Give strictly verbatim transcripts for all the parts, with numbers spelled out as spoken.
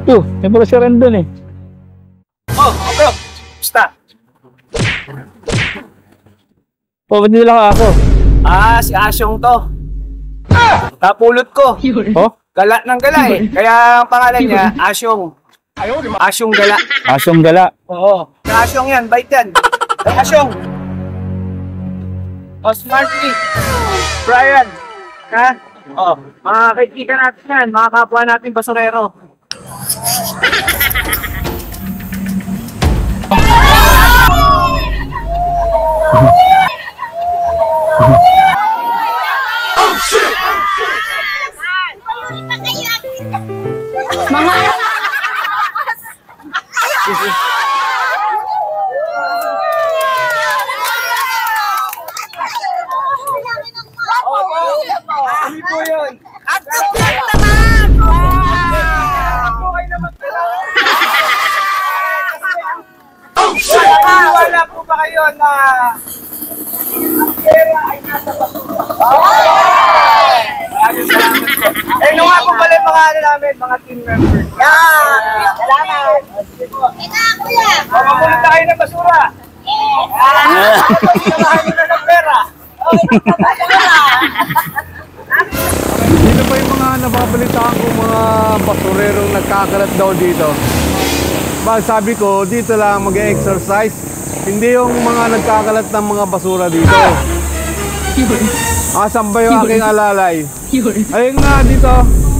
Yo, may pala si Ren dun eh. Oh, bro. Basta. Oh, ba't nila ako? Ah, si Asyong to. Kapulot ko. Oh? Gala ng gala eh. Kaya ang pangalan niya, Asyong. Asyong Gala. Asyong Gala. Oo. Asyong yan, bait yan. Asyong. O, Smartly. Brian. Ha? Oo. Mga kaibigan natin yan. Mga kapwa natin basurero. Mga Kami po yun. At naman! Okay naman pala. Wala po ba kayo na ang pera ay nasa basura? Maraming salamat po. Eh, nung nga po pala yung mga ano namin, mga team members. Yan! Salamat! Ina, kuya! Mamamulot na kayo ng basura. Samahan nyo na ng pera. Dito pa yung mga nababalitaan ko mga basurerong nagkakalat daw dito. Ba, sabi ko, dito lang mag-exercise. Hindi yung mga nagkakalat ng mga basura dito. Asan ba yung aking alalay? Ayun nga, dito.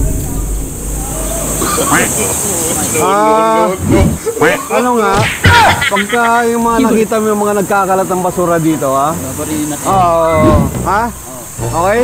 Ah, ano nga? Pagka yung mga nakita mo yung mga nagkakalat ng basura dito, ha? Oo. Ha? Okay?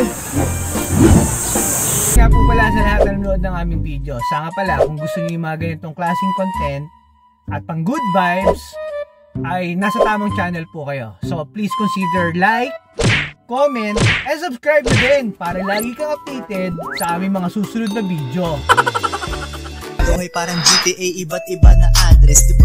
Kaya po pala sa lahat na nanonood ng aming video, sa nga pala kung gusto niyo yung mga ganitong klaseng content at pang good vibes, ay nasa tamang channel po kayo. So please consider like, comment, and subscribe na din para lagi kang updated sa aming mga susunod na video. Buhay parang G T A, iba't iba na address. Di